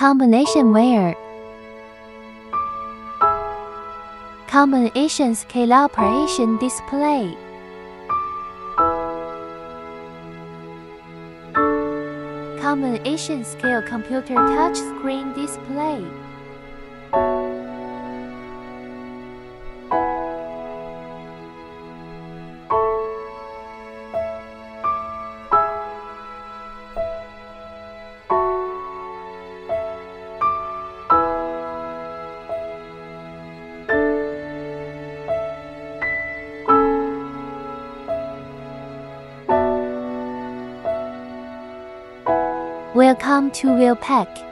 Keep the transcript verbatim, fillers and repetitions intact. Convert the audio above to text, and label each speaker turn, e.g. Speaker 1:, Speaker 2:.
Speaker 1: Combination wire. Combination scale operation display. Combination scale computer touchscreen display. Welcome to Wheelpack.